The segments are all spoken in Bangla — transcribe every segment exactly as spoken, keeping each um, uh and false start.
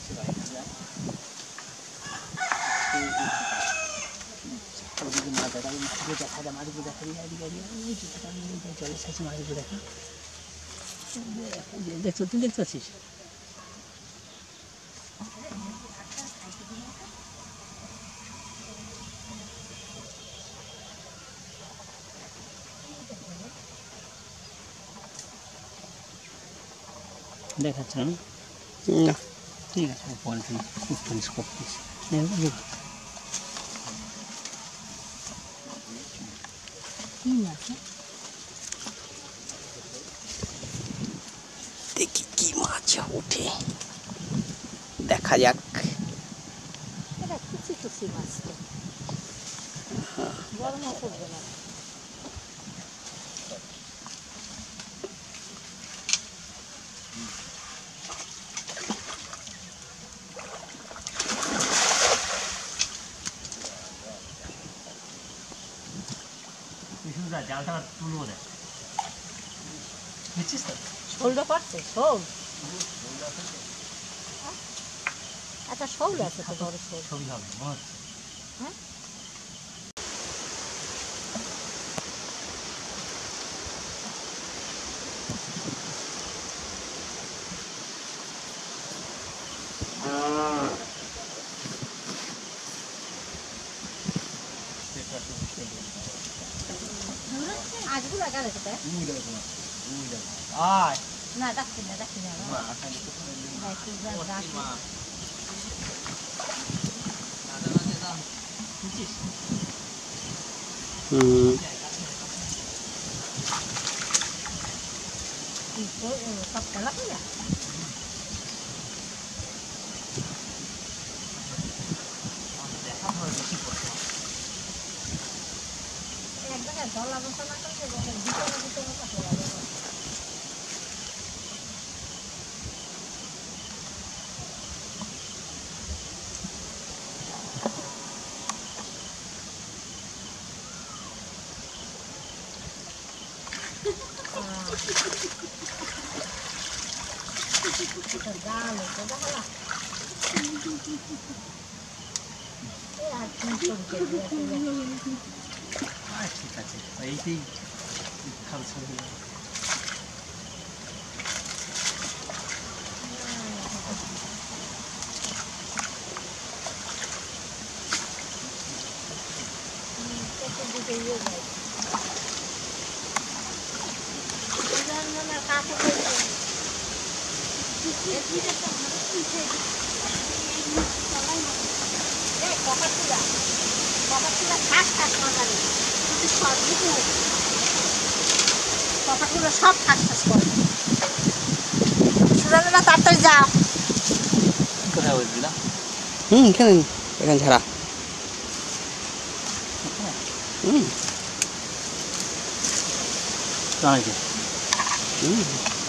দেখছো তুই দেখতে পাচ্ছিস দেখাচ্ছ না না ঠিক আছে পরে তুই পুলিশ করতিস দেখি কি মাছ ওঠে দেখা যাক জালটা তুলবো দেখ বুঝছিস তো শোলটা পারছে শোল আচ্ছা শোল আছে তো বড় শোল ছবি হবে মনে হচ্ছে হ্যাঁ আজগুলো লাগালে তো আয় না রাখছি না রাখছি না রাখছি না রাখছি হুম সব খেলা করে এক জায়গায় জল আলোচনা করছে ভিতরে ভিতরে কথা বলে Dale, te déjala. ঠিক আছে এইটাই খাল ছবি সব ঠাস ঠাস করে সুরানুরা তাড়াতাড়ি যাও কোথায় বলছিলাম হুম এখানে এখানে ঝাড়া হুম হুম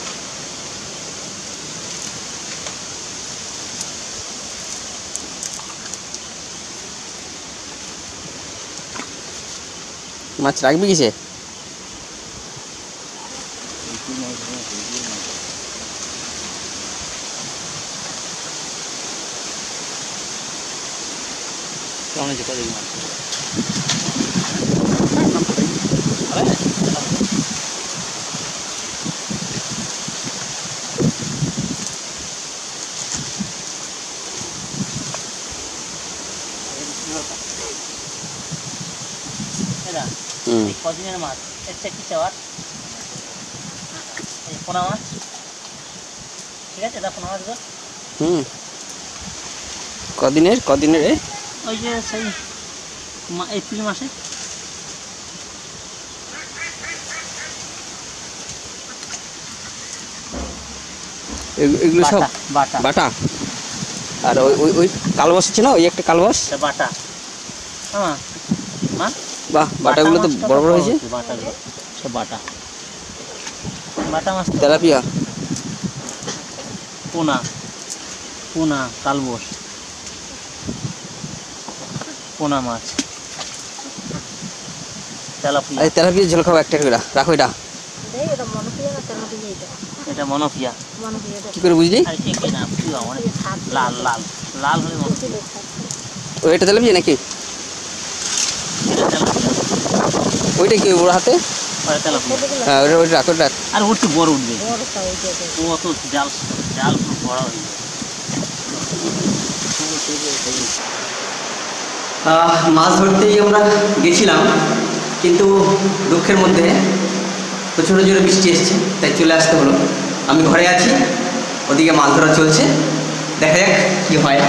মাছ রাখবি কিসে কেমন আছে কত মাছ কদিনের মাছ একটা কি চাওয়ার এই পোনা মাছ ঠিক আছে এটা পোনা মাছগুলো হুম কদিনের কদিনের ওই যে সেই এপ্রিল মাসে এগুলো সব বাটা বাটা আর ওই ওই ওই কালবাস ছিল ওই একটা কালবাস বাটা হ্যাঁ মা বাহ বাটাগুলো তো বড় বড় হয়েছে বাটাগুলো সব বাটা বাটা মাছ তেলাপিয়া পোনা পোনা কালবাস পোনা মাছ তেলাপিয়া তেলাপিয়া ঝোল খাবো একটা করে রাখো এটা দেই এটা মনে করে না তেলাপিয়া এটা এটা মনোপিয়া। মনে হয় এটা কি করে বুঝলি? আর ঠিক না পিয়া মানে লাল লাল লাল হলে মনোপিয়া। ও এটা তেলাপিয়া নাকি? এটা তেলাপিয়া। ওইটা কি ওর হাতে? ওটা তেলাপিয়া। হ্যাঁ ওটা ওইটা রাখ ওটা রাখ। আর ওর তো বড় উঠবে। বড়টা ওইটা ওইটা। ও অত জাল জাল পুরো বড় হয়ে যাবে। আহ, মাছ ধরতেই আমরা গেছিলাম, কিন্তু দুঃখের মধ্যে প্রচণ্ড জোরে বৃষ্টি এসছে, তাই চলে আসতে হলো। আমি ঘরে আছি, ওদিকে মাছ ধরা চলছে, দেখা যাক কী হয়।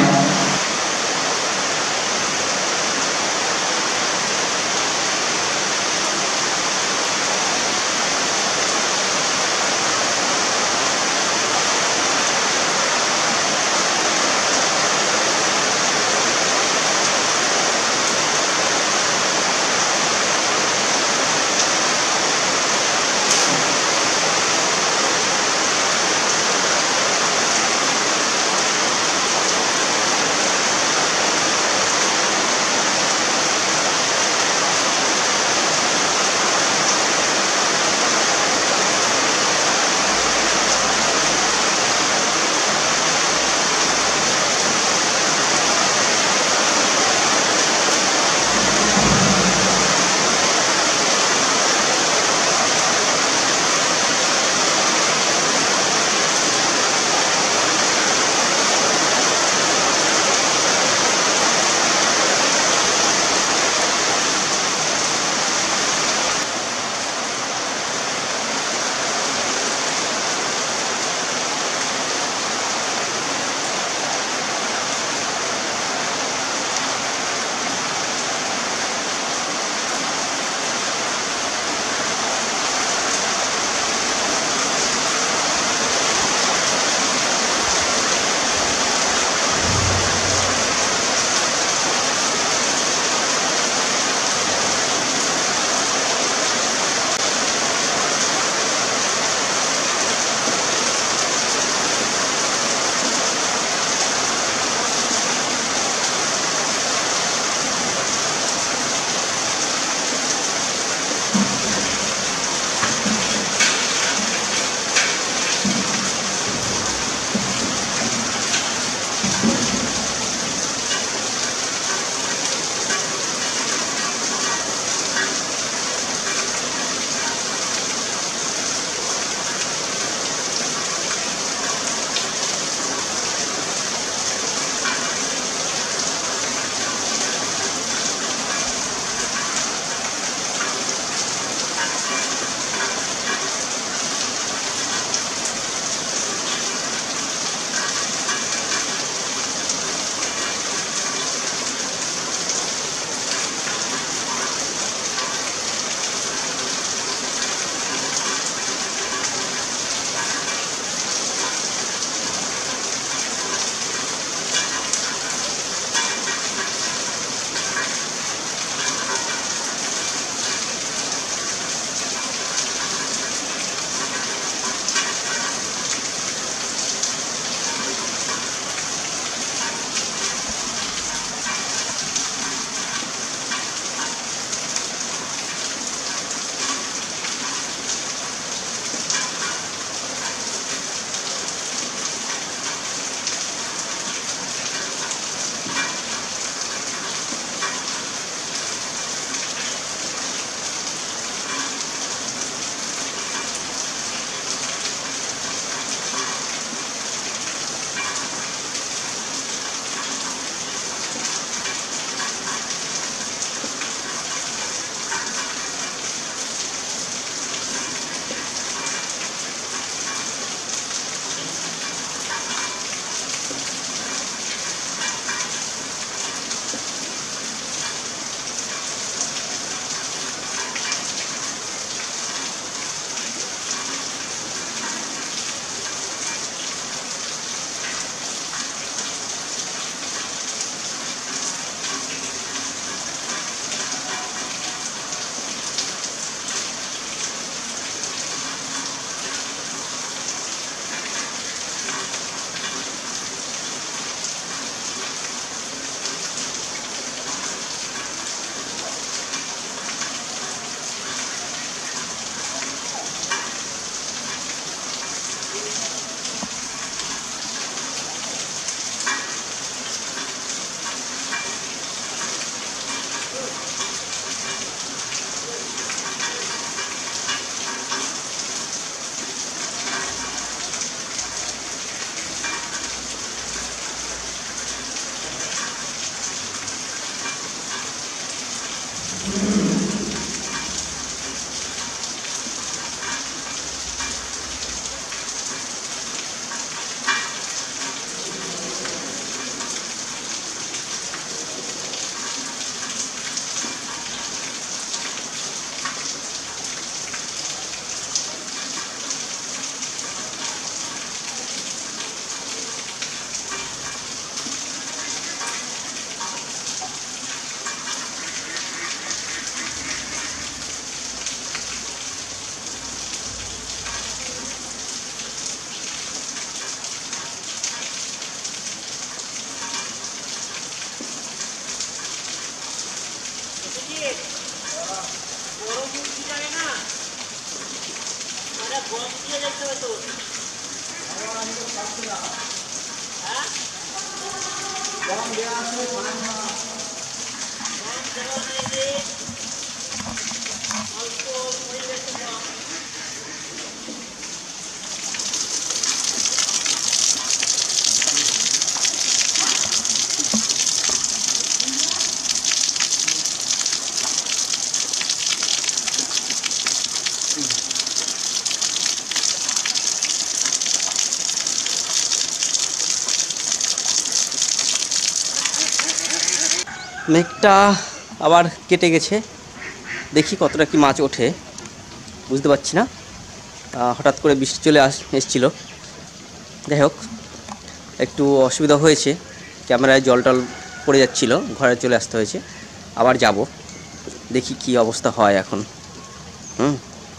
মেঘটা আবার কেটে গেছে, দেখি কতটা কি মাছ ওঠে বুঝতে পারছি না। হঠাৎ করে বৃষ্টি চলে আস এসেছিলো, যাই হোক একটু অসুবিধা হয়েছে, ক্যামেরায় জল টল পড়ে যাচ্ছিলো, ঘরে চলে আসতে হয়েছে। আবার যাব, দেখি কি অবস্থা হয় এখন। হুম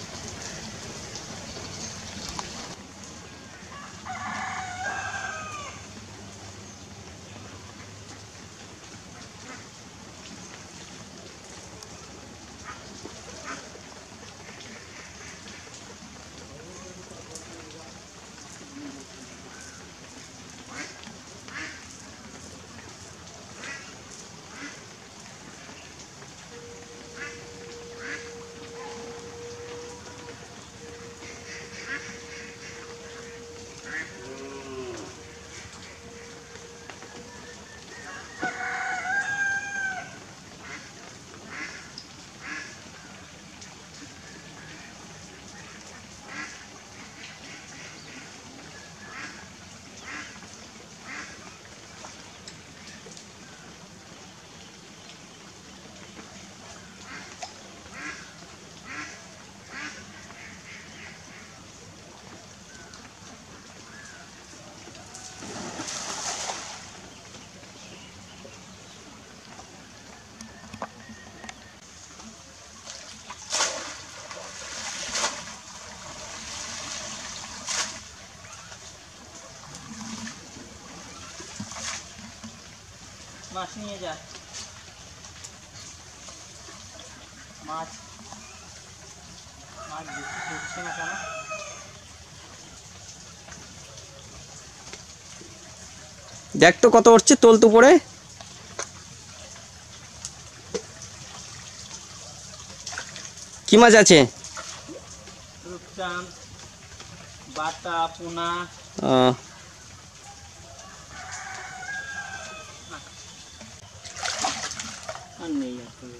মাছ নিয়ে যা, মাছ মাছ ঢুকছে না কেন? দেখ তো কত উঠছে, তোল তো পড়ে। কি মাছ আছে? রূপচাঁদ, বাটা, পোনা। আর নেই আসলে।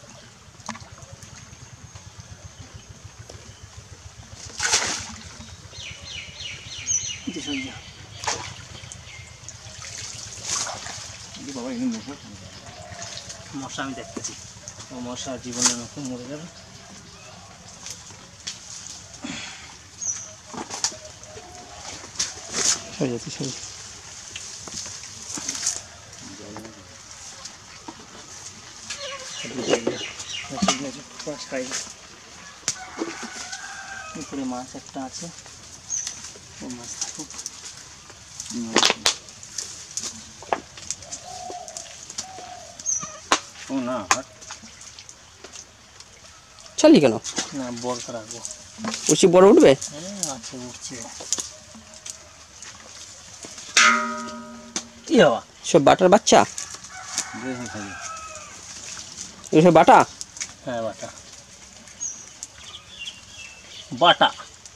মশা আমি দেখতেছি, ও মশা জীবনের মতো মরে যাবে। সরে যাচ্ছে, সরে উপরে মাছ একটা আছে, ও মাছ থাকুক। ও না চালি কেন না, বড় রাখবো। উঠছি, বড় উঠবে। হ্যাঁ আছে, উঠছে। কি হওয়া সব বাটার বাচ্চা, সব বাটা। হ্যাঁ বাটা, বাটা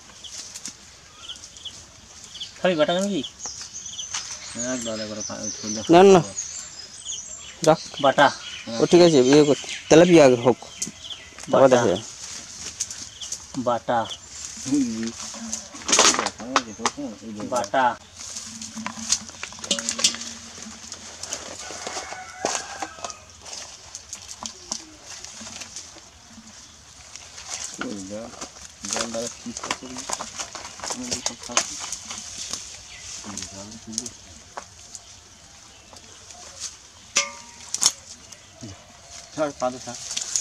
খাবি বাটা কেন কি? না না রাখ, বাটা ও ঠিক আছে ইয়ে কর, তেলাপিয়া হোক তারপর বাটা দেখে বাটা বাটা ছাড় পাদে ছাড়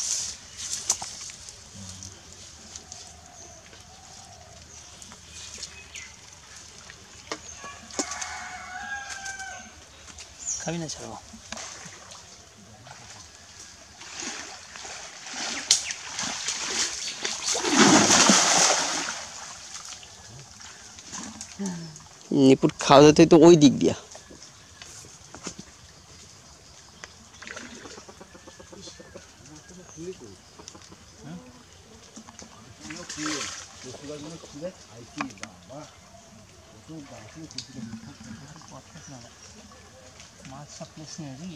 খাবি না ছাড়বো নিপুট খাওয়া যেতে তো ওই দিক দিয়া মাছ সাপ্লেস নিয়ে যাবি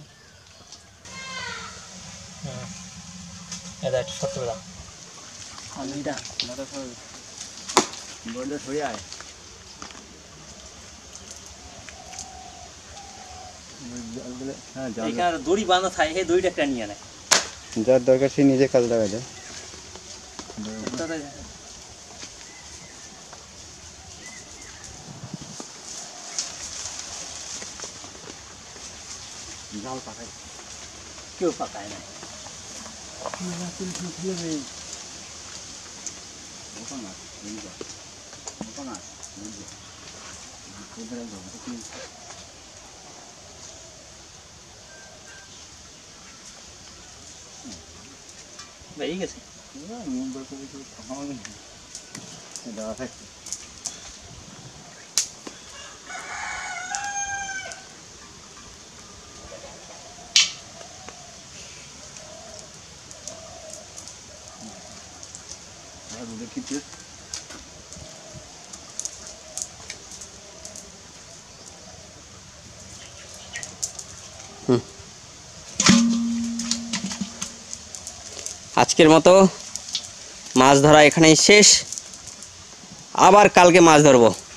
হ্যাঁ এটা একটু শর্ট করে দাও আলুটা বললে সরে আয় হ্যাঁ এখানে দড়ি বাঁধা থাকে সেই দড়িটা একটা নিয়ে নেয় যার দরকার সে নিজে কাজ লাগা যায় জাল পাকায় কেউ পাকায় না বেরিয়ে গেছে আজকের মতো মাছ ধরা এখানেই শেষ, আবার কালকে মাছ ধরবো।